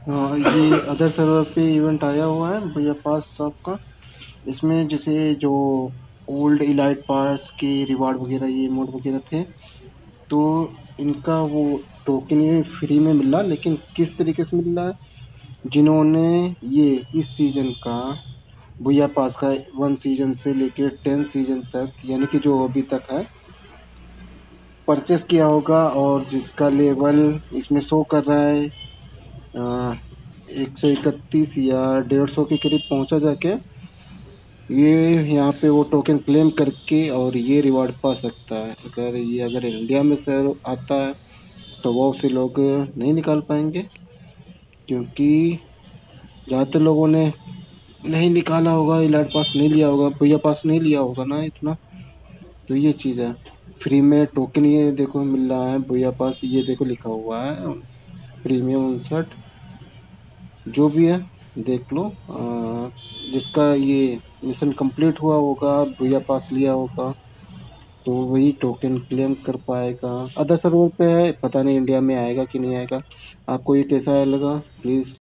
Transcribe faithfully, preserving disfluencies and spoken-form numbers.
हाँ, ये other server पे इवेंट आया हुआ है भैया पास शॉप का। इसमें जैसे जो ओल्ड इलाइट पास के रिवार्ड वगैरह ये मोड वगैरह थे, तो इनका वो टोकन ये फ्री में मिल रहा, लेकिन किस तरीके से मिल रहा है, जिन्होंने ये इस सीजन का भैया पास का वन सीजन से लेके टेन सीजन तक, यानी कि जो अभी तक है, परचेस किया होगा और जिसका लेवल इसमें शो कर रहा है एक सौ इकतीस या डेढ़ सौ के करीब पहुंचा जाके, ये यहाँ पे वो टोकन क्लेम करके और ये रिवार्ड पा सकता है। अगर ये अगर इंडिया में सर आता है तो बहुत से लोग नहीं निकाल पाएंगे, क्योंकि ज़्यादातर लोगों ने नहीं निकाला होगा, इलाइट पास नहीं लिया होगा, भैया पास नहीं लिया होगा ना इतना। तो ये चीज़ है, फ्री में टोकन ये देखो मिल रहा है भैया पास, ये देखो लिखा हुआ है प्रीमियम उनसठ, जो भी है देख लो। आ, जिसका ये मिशन कंप्लीट हुआ होगा, भैया पास लिया होगा, तो वही टोकन क्लेम कर पाएगा। अदर सर्वर पे है, पता नहीं इंडिया में आएगा कि नहीं आएगा। आपको ये कैसा लगा, प्लीज़